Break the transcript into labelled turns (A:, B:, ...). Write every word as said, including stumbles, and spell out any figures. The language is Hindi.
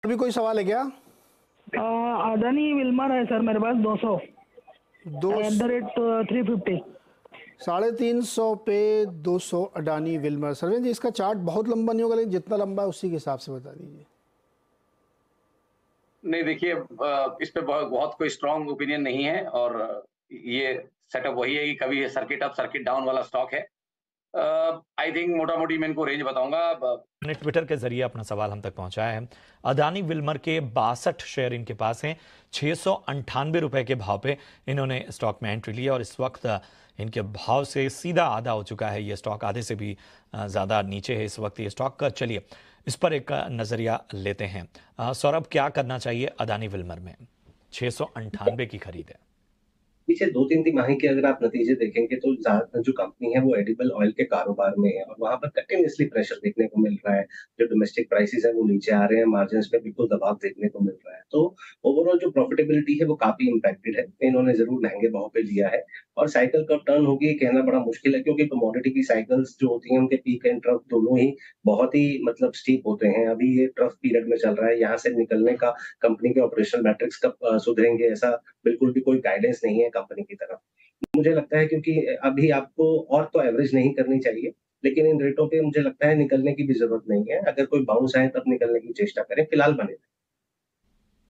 A: अभी कोई सवाल है क्या?
B: आ, अदानी विल्मर है सर मेरे पास दो सौ
A: दो
B: at the rate three fifty.
A: साढ़े तीन सौ पे दो सौ अडानी विल्मर। सरवीन जी, इसका चार्ट बहुत लंबा नहीं होगा, लेकिन जितना लंबा है उसी के हिसाब से बता दीजिए।
C: नहीं देखिए, इस पे बहुत, बहुत कोई स्ट्रॉन्ग ओपिनियन नहीं है और ये सेटअप वही है कि कभी ये सर्किट अप सर्किट डाउन वाला स्टॉक है। आई थिंक मोटा मोटी मैं इनको रेंज बताऊंगा।
D: ने ट्विटर के जरिए अपना सवाल हम तक पहुंचाया है। अदानी विल्मर के बासठ शेयर इनके पास हैं। छह सौ अंठानवे रुपए के भाव पे इन्होंने स्टॉक में एंट्री ली और इस वक्त इनके भाव से सीधा आधा हो चुका है ये स्टॉक, आधे से भी ज़्यादा नीचे है इस वक्त ये स्टॉक। चलिए इस पर एक नज़रिया लेते हैं। सौरभ, क्या करना चाहिए अदानी विल्मर में? छह सौ अंठानवे की खरीद है।
E: पीछे दो तीन तिमाही के अगर आप नतीजे देखेंगे तो ज्यादातर जो कंपनी है वो एडिबल ऑयल के कारोबार में है और वहां पर कंटिन्यूसली प्रेशर देखने को मिल रहा है। जो डोमेस्टिक प्राइसेस है वो नीचे आ रहे हैं, मार्जिन पे बिल्कुल दबाव देखने को मिल रहा है। तो ओवरऑल जो प्रॉफिटेबिलिटी है वो काफी इंपैक्टेड है। इन्होंने जरूर महंगे भाव पे लिया है और साइकिल कब टर्न होगी कहना बड़ा मुश्किल है, क्योंकि कमोडिटी की साइकिल्स जो होती है उनके पीक एंड ट्रफ दोनों ही बहुत ही मतलब स्टीप होते हैं। अभी ये ट्रफ पीरियड में चल रहा है, यहाँ से निकलने का कंपनी के ऑपरेशनल मैट्रिक्स कब सुधरेंगे ऐसा बिल्कुल भी कोई गाइडेंस नहीं है कंपनी की तरफ। मुझे लगता है क्योंकि अभी आपको और तो एवरेज नहीं करनी चाहिए, लेकिन इन रेटों पे मुझे लगता है निकलने की भी जरूरत नहीं है। अगर कोई बाउंस आए तब निकलने की चेष्टा करें, फिलहाल बने।